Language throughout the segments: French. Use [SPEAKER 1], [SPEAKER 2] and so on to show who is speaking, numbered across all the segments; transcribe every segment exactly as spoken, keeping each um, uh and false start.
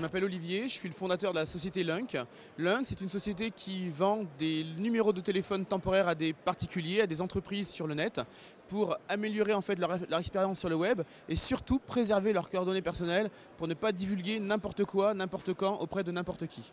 [SPEAKER 1] je m'appelle Olivier, je suis le fondateur de la société Lunk. Lunk, c'est une société qui vend des numéros de téléphone temporaires à des particuliers, à des entreprises sur le net, pour améliorer en fait leur, leur expérience sur le web et surtout préserver leurs coordonnées personnelles pour ne pas divulguer n'importe quoi, n'importe quand auprès de n'importe qui.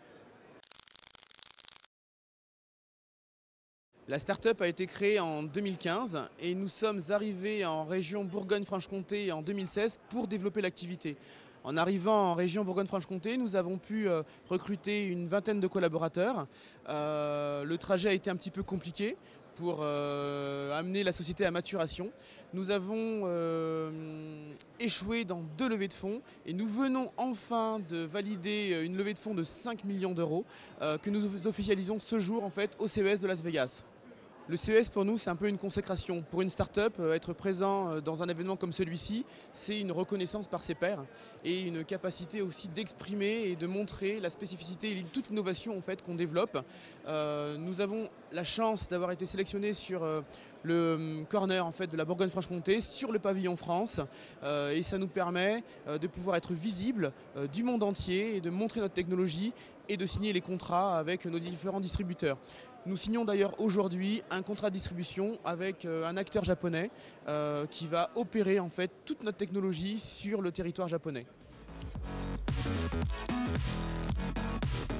[SPEAKER 1] La start-up a été créée en deux mille quinze et nous sommes arrivés en région Bourgogne-Franche-Comté en deux mille seize pour développer l'activité. En arrivant en région Bourgogne-Franche-Comté, nous avons pu euh, recruter une vingtaine de collaborateurs. Euh, le trajet a été un petit peu compliqué pour euh, amener la société à maturation. Nous avons euh, échoué dans deux levées de fonds et nous venons enfin de valider une levée de fonds de cinq millions d'euros euh, que nous officialisons ce jour en fait au C E S de Las Vegas. Le C E S pour nous c'est un peu une consécration. Pour une start-up, être présent dans un événement comme celui-ci, c'est une reconnaissance par ses pairs et une capacité aussi d'exprimer et de montrer la spécificité et toute l'innovation en fait, qu'on développe. Euh, nous avons la chance d'avoir été sélectionnés sur euh, le corner en fait, de la Bourgogne-Franche-Comté, sur le pavillon France, euh, et ça nous permet euh, de pouvoir être visible euh, du monde entier et de montrer notre technologie et de signer les contrats avec nos différents distributeurs. Nous signons d'ailleurs aujourd'hui un contrat de distribution avec euh, un acteur japonais euh, qui va opérer en fait toute notre technologie sur le territoire japonais.